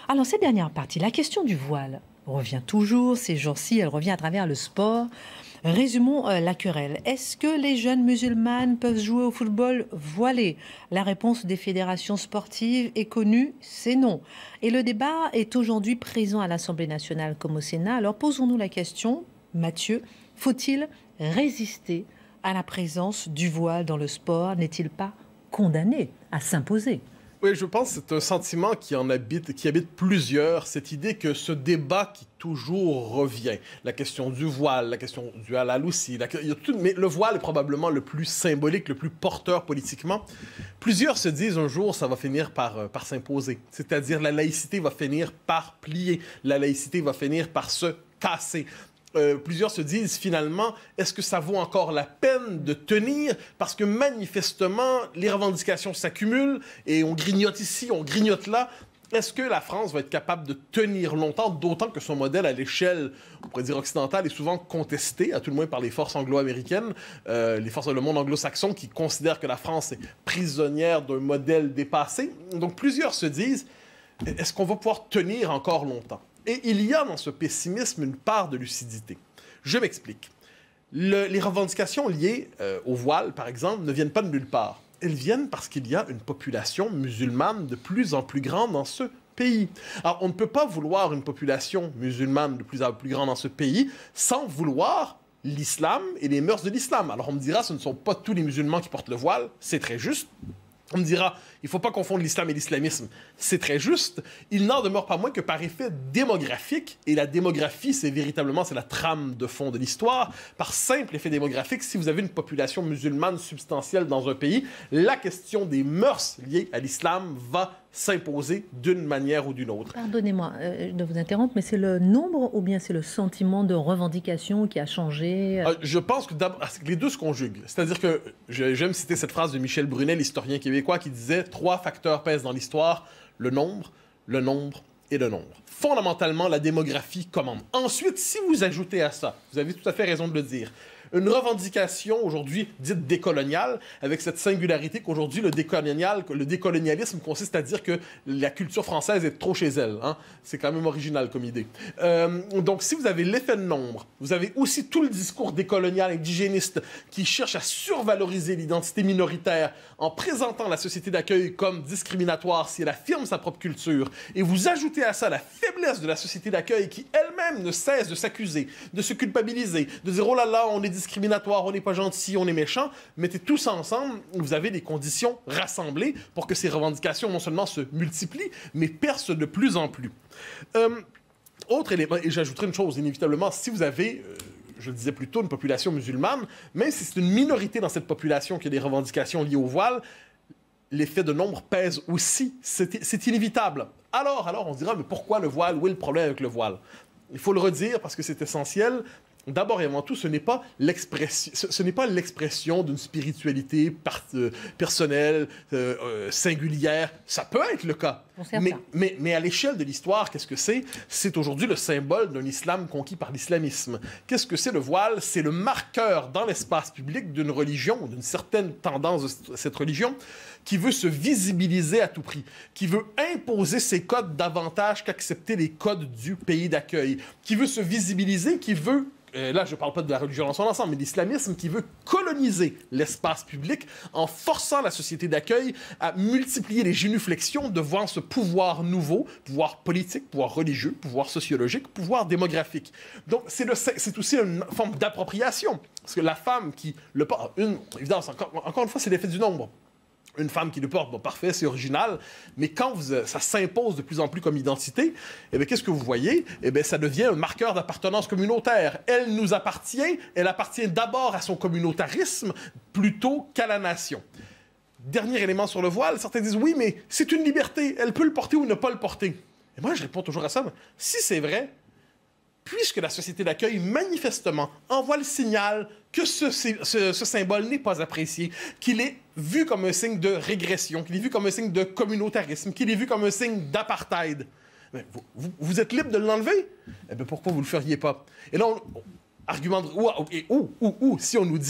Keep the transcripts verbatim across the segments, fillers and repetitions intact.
Alors, cette dernière partie, la question du voile revient toujours. Ces jours-ci, elle revient à travers le sport. Résumons euh, la querelle. Est-ce que les jeunes musulmanes peuvent jouer au football voilé? La réponse des fédérations sportives est connue, c'est non. Et le débat est aujourd'hui présent à l'Assemblée nationale comme au Sénat. Alors, posons-nous la question, Mathieu, faut-il résister à la présence du voile dans le sport? N'est-il pas condamné à s'imposer? Oui, je pense que c'est un sentiment qui en habite, qui habite plusieurs, cette idée que ce débat qui toujours revient, la question du voile, la question du halal aussi, la, il y a tout, mais le voile est probablement le plus symbolique, le plus porteur politiquement. Plusieurs se disent un jour, ça va finir par, par s'imposer, c'est-à-dire la laïcité va finir par plier, la laïcité va finir par se casser. Euh, plusieurs se disent finalement, est-ce que ça vaut encore la peine de tenir? Parce que manifestement, les revendications s'accumulent et on grignote ici, on grignote là. Est-ce que la France va être capable de tenir longtemps, d'autant que son modèle à l'échelle, on pourrait dire occidentale, est souvent contesté, à tout le moins par les forces anglo-américaines, euh, les forces de le monde anglo-saxon qui considèrent que la France est prisonnière d'un modèle dépassé. Donc plusieurs se disent, est-ce qu'on va pouvoir tenir encore longtemps? Et il y a dans ce pessimisme une part de lucidité. Je m'explique. Le, les revendications liées euh, au voile, par exemple, ne viennent pas de nulle part. Elles viennent parce qu'il y a une population musulmane de plus en plus grande dans ce pays. Alors, on ne peut pas vouloir une population musulmane de plus en plus grande dans ce pays sans vouloir l'islam et les mœurs de l'islam. Alors, on me dira, ce ne sont pas tous les musulmans qui portent le voile. C'est très juste. On me dira, il ne faut pas confondre l'islam et l'islamisme. C'est très juste. Il n'en demeure pas moins que par effet démographique, et la démographie, c'est véritablement c'est la trame de fond de l'histoire, par simple effet démographique, si vous avez une population musulmane substantielle dans un pays, la question des mœurs liées à l'islam va s'imposer d'une manière ou d'une autre. Pardonnez-moi euh, de vous interrompre, mais c'est le nombre ou bien c'est le sentiment de revendication qui a changé? euh, Je pense que les deux se conjuguent. C'est-à-dire que j'aime citer cette phrase de Michel Brunet, l'historien québécois, qui disait « Trois facteurs pèsent dans l'histoire, le nombre, le nombre et le nombre. » Fondamentalement, la démographie commande. Ensuite, si vous ajoutez à ça, vous avez tout à fait raison de le dire, une revendication aujourd'hui dite décoloniale, avec cette singularité qu'aujourd'hui le décolonial, le décolonialisme consiste à dire que la culture française est trop chez elle. Hein? C'est quand même original comme idée. Euh, donc si vous avez l'effet de nombre, vous avez aussi tout le discours décolonial indigéniste qui cherche à survaloriser l'identité minoritaire en présentant la société d'accueil comme discriminatoire si elle affirme sa propre culture, et vous ajoutez à ça la faiblesse de la société d'accueil qui elle-même ne cesse de s'accuser, de se culpabiliser, de dire « Oh là là, on est discriminatoire, on n'est pas gentil, on est méchant », mettez tout ça ensemble, vous avez des conditions rassemblées pour que ces revendications non seulement se multiplient, mais percent de plus en plus. Euh, autre élément, et j'ajouterai une chose, inévitablement, si vous avez, euh, je le disais plus tôt, une population musulmane, même si c'est une minorité dans cette population qui a des revendications liées au voile, l'effet de nombre pèse aussi, c'est inévitable. Alors, alors, on se dira, mais pourquoi le voile? Où est le problème avec le voile? Il faut le redire parce que c'est essentiel. D'abord et avant tout, ce n'est pas l'expression, ce, ce n'est pas l'expression d'une spiritualité par, euh, personnelle, euh, euh, singulière. Ça peut être le cas. Mais, mais, mais à l'échelle de l'histoire, qu'est-ce que c'est? C'est aujourd'hui le symbole d'un islam conquis par l'islamisme. Qu'est-ce que c'est le voile? C'est le marqueur dans l'espace public d'une religion, d'une certaine tendance de cette religion, qui veut se visibiliser à tout prix, qui veut imposer ses codes davantage qu'accepter les codes du pays d'accueil, qui veut se visibiliser, qui veut Euh, là, je ne parle pas de la religion dans son ensemble, mais l'islamisme qui veut coloniser l'espace public en forçant la société d'accueil à multiplier les génuflexions devant ce pouvoir nouveau, pouvoir politique, pouvoir religieux, pouvoir sociologique, pouvoir démographique. Donc, c'est aussi une forme d'appropriation. Parce que la femme qui le porte, une, évidemment, encore, encore une fois, c'est l'effet du nombre. Une femme qui le porte, bon, parfait, c'est original, mais quand vous, ça s'impose de plus en plus comme identité, eh bien, qu'est-ce que vous voyez? Eh bien, ça devient un marqueur d'appartenance communautaire. Elle nous appartient, elle appartient d'abord à son communautarisme plutôt qu'à la nation. Dernier élément sur le voile, certains disent, oui, mais c'est une liberté, elle peut le porter ou ne pas le porter. Et moi, je réponds toujours à ça, si c'est vrai, puisque la société d'accueil, manifestement, envoie le signal que ce, ce, ce symbole n'est pas apprécié, qu'il est vu comme un signe de régression, qu'il est vu comme un signe de communautarisme, qu'il est vu comme un signe d'apartheid, vous, vous, vous êtes libre de l'enlever? Eh bien, pourquoi vous ne le feriez pas? Et là, on, on argumente, ou, ou, ou, ou, si on nous dit,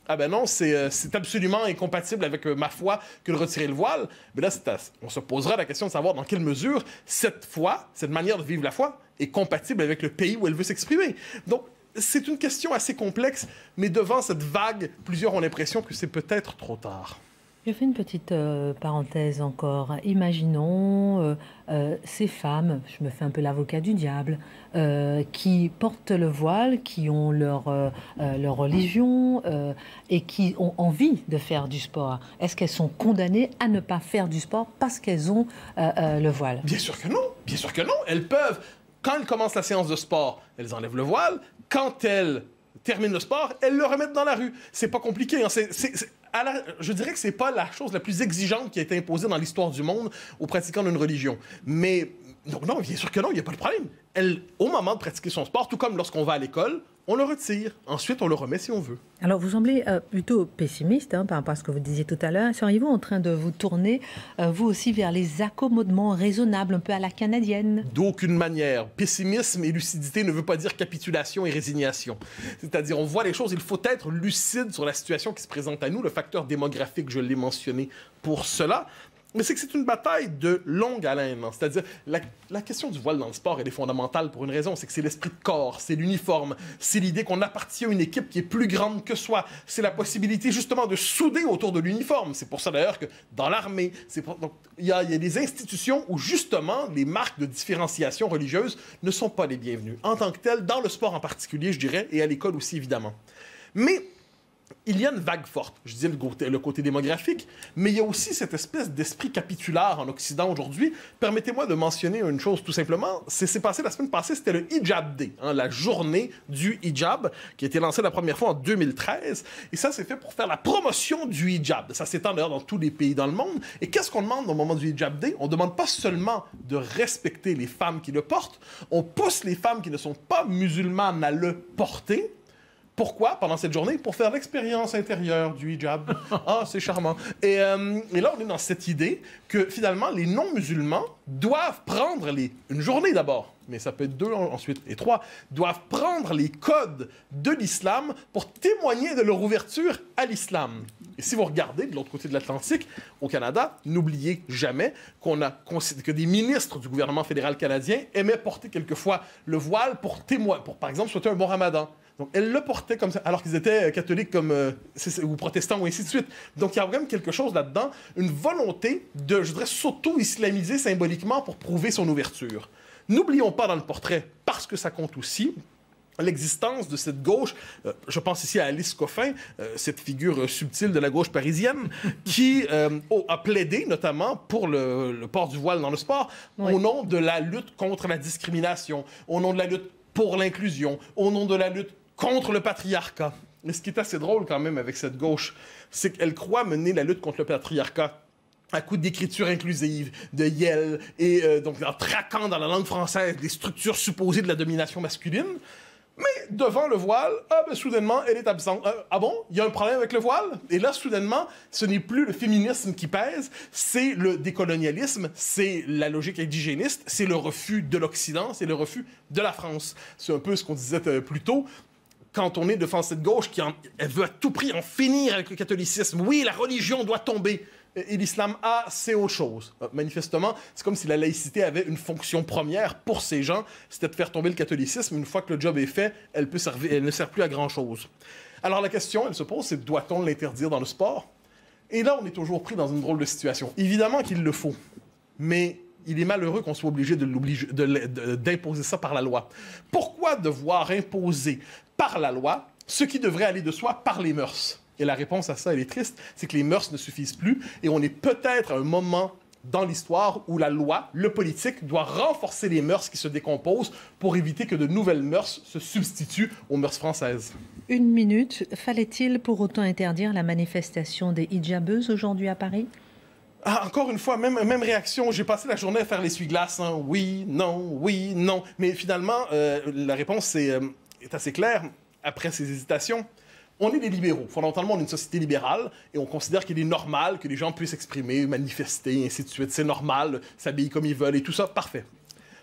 Ah ben non, c'est euh, c'est absolument incompatible avec euh, ma foi que de retirer le voile. Mais là, à, on se posera la question de savoir dans quelle mesure cette foi, cette manière de vivre la foi, est compatible avec le pays où elle veut s'exprimer. Donc, c'est une question assez complexe, mais devant cette vague, plusieurs ont l'impression que c'est peut-être trop tard. Je fais une petite euh, parenthèse encore. Imaginons euh, euh, ces femmes, je me fais un peu l'avocat du diable, euh, qui portent le voile, qui ont leur, euh, euh, leur religion euh, et qui ont envie de faire du sport. Est-ce qu'elles sont condamnées à ne pas faire du sport parce qu'elles ont euh, euh, le voile? Bien sûr que non, bien sûr que non. Elles peuvent, quand elles commencent la séance de sport, elles enlèvent le voile. Quand elles terminent le sport, elles le remettent dans la rue. C'est pas compliqué, hein. c'est, c'est, c'est... La, je dirais que c'est pas la chose la plus exigeante qui a été imposée dans l'histoire du monde aux pratiquants d'une religion. Mais donc non, bien sûr que non, il n'y a pas de problème. Elle, au moment de pratiquer son sport, tout comme lorsqu'on va à l'école, on le retire. Ensuite, on le remet si on veut. Alors, vous semblez euh, plutôt pessimiste hein, par rapport à ce que vous disiez tout à l'heure. Seriez-vous en train de vous tourner, euh, vous aussi, vers les accommodements raisonnables, un peu à la canadienne? D'aucune manière. Pessimisme et lucidité ne veut pas dire capitulation et résignation. C'est-à-dire, on voit les choses, il faut être lucide sur la situation qui se présente à nous. Le facteur démographique, je l'ai mentionné pour cela. Mais c'est que c'est une bataille de longue haleine. Hein. C'est-à-dire, la, la question du voile dans le sport, elle est fondamentale pour une raison. C'est que c'est l'esprit de corps, c'est l'uniforme, c'est l'idée qu'on appartient à une équipe qui est plus grande que soi. C'est la possibilité, justement, de souder autour de l'uniforme. C'est pour ça, d'ailleurs, que dans l'armée, il y a, y a des institutions où, justement, les marques de différenciation religieuse ne sont pas les bienvenues. En tant que telles, dans le sport en particulier, je dirais, et à l'école aussi, évidemment. Mais il y a une vague forte, je disais le côté, le côté démographique, mais il y a aussi cette espèce d'esprit capitulaire en Occident aujourd'hui. Permettez-moi de mentionner une chose tout simplement, c'est, c'est passé la semaine passée, c'était le Hijab Day, hein, la journée du hijab, qui a été lancée la première fois en deux mille treize, et ça c'est fait pour faire la promotion du hijab. Ça s'étend d'ailleurs dans tous les pays dans le monde, et qu'est-ce qu'on demande au moment du Hijab Day? On ne demande pas seulement de respecter les femmes qui le portent, on pousse les femmes qui ne sont pas musulmanes à le porter. Pourquoi, pendant cette journée? Pour faire l'expérience intérieure du hijab. Ah, c'est charmant. Et, euh, et là, on est dans cette idée que, finalement, les non-musulmans doivent prendre les... une journée d'abord, mais ça peut être deux ensuite, et trois, doivent prendre les codes de l'islam pour témoigner de leur ouverture à l'islam. Et si vous regardez de l'autre côté de l'Atlantique, au Canada, n'oubliez jamais qu'on a que des ministres du gouvernement fédéral canadien aimaient porter quelquefois le voile pour témoigner, pour, par exemple, souhaiter un bon ramadan. Donc, elles le portaient comme ça, alors qu'ils étaient catholiques comme, euh, ou protestants, ou ainsi de suite. Donc, il y a vraiment quelque chose là-dedans, une volonté de, je dirais, s'auto-islamiser symboliquement pour prouver son ouverture. N'oublions pas dans le portrait, parce que ça compte aussi, l'existence de cette gauche, euh, je pense ici à Alice Coffin, euh, cette figure euh, subtile de la gauche parisienne, qui euh, oh, a plaidé notamment pour le, le port du voile dans le sport, oui, au nom de la lutte contre la discrimination, au nom de la lutte pour l'inclusion, au nom de la lutte contre le patriarcat. Mais ce qui est assez drôle quand même avec cette gauche, c'est qu'elle croit mener la lutte contre le patriarcat à coup d'écriture inclusive, de Yel, et euh, donc en traquant dans la langue française les structures supposées de la domination masculine. Mais devant le voile, ah ben soudainement, elle est absente. Euh, ah bon? Il y a un problème avec le voile? Et là, soudainement, ce n'est plus le féminisme qui pèse, c'est le décolonialisme, c'est la logique indigéniste, c'est le refus de l'Occident, c'est le refus de la France. C'est un peu ce qu'on disait euh, plus tôt. Quand on est devant cette gauche qui en, elle veut à tout prix en finir avec le catholicisme. Oui, la religion doit tomber. Et l'islam, ah, c'est autre chose. Manifestement, c'est comme si la laïcité avait une fonction première pour ces gens, c'était de faire tomber le catholicisme. Une fois que le job est fait, elle, peut servir, elle ne sert plus à grand-chose. Alors la question, elle se pose, c'est doit-on l'interdire dans le sport? Et là, on est toujours pris dans une drôle de situation. Évidemment qu'il le faut, mais il est malheureux qu'on soit obligé de l'obliger, de, de, d'imposer ça par la loi. Pourquoi devoir imposer par la loi ce qui devrait aller de soi par les mœurs? Et la réponse à ça, elle est triste, c'est que les mœurs ne suffisent plus et on est peut-être à un moment dans l'histoire où la loi, le politique, doit renforcer les mœurs qui se décomposent pour éviter que de nouvelles mœurs se substituent aux mœurs françaises. Une minute. Fallait-il pour autant interdire la manifestation des hijabeuses aujourd'hui à Paris? Ah, encore une fois, même, même réaction. J'ai passé la journée à faire l'essuie-glace. Hein. Oui, non, oui, non. Mais finalement, euh, la réponse est, euh, est assez claire après ces hésitations. On est des libéraux. Fondamentalement, on est une société libérale et on considère qu'il est normal que les gens puissent s'exprimer, manifester, et ainsi de suite. C'est normal, s'habiller comme ils veulent et tout ça, parfait.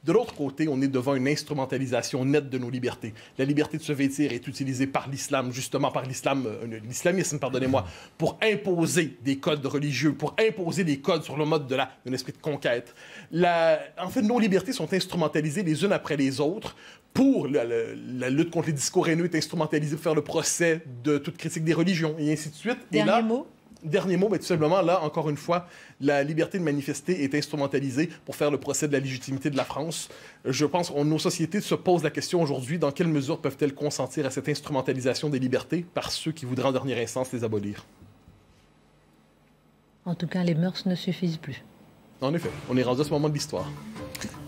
De l'autre côté, on est devant une instrumentalisation nette de nos libertés. La liberté de se vêtir est utilisée par l'islam, justement par l'islam, euh, l'islamisme, pardonnez-moi, pour imposer des codes religieux, pour imposer des codes sur le mode de la, d'un esprit de conquête. La, en fait, nos libertés sont instrumentalisées les unes après les autres. Pour la, la, la lutte contre les discours haineux est instrumentalisée pour faire le procès de toute critique des religions, et ainsi de suite. Dernier et là, mot? Dernier mot, mais tout simplement, là, encore une fois, la liberté de manifester est instrumentalisée pour faire le procès de la légitimité de la France. Je pense que nos sociétés se posent la question aujourd'hui, dans quelle mesure peuvent-elles consentir à cette instrumentalisation des libertés par ceux qui voudraient en dernière instance les abolir? En tout cas, les mœurs ne suffisent plus. En effet, on est rendu à ce moment de l'histoire.